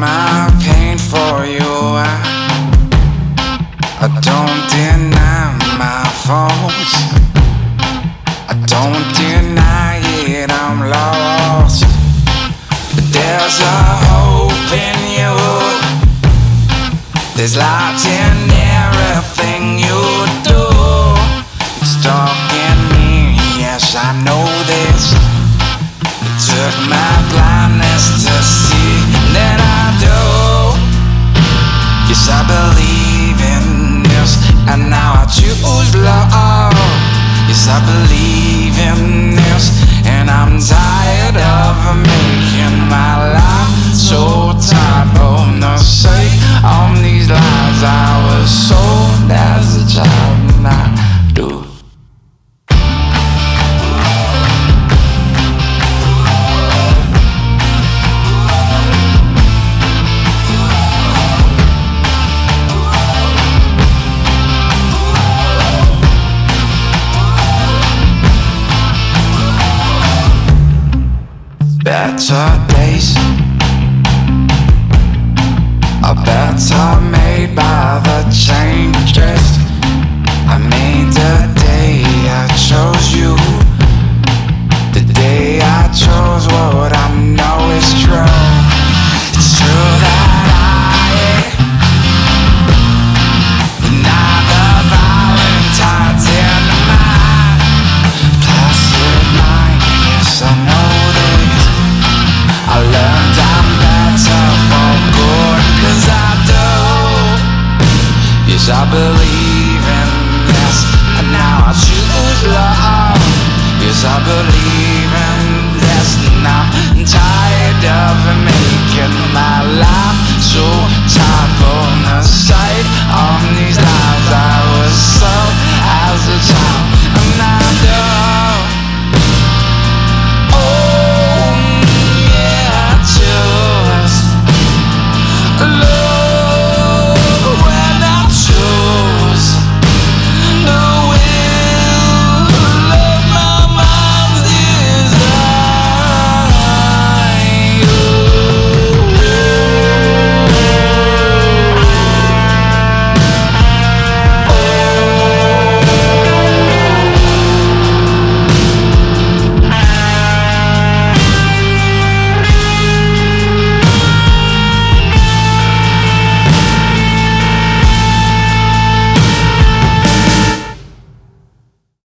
my pain for you. I don't deny my faults. I don't deny it, I'm lost. But there's a hope in you. There's light in everything you do. It's dark in me, yes, I know this. It took my blindness to see that I do. Yes, I believe in this, and now I choose love. Yes, I believe in this, and I'm tired of making my life so tired for the sake of these lies I was sold as a child, and I do. Better days are better made by the changes I made the day I chose you. The day I chose what I know is true. It's true that I deny the violent tides in my placid mind. Yes, I know this. I learned I'm better for good, 'cause I do. Yes, I believe in this, and now I choose love. Yes, I believe in this, and I'm tired of it.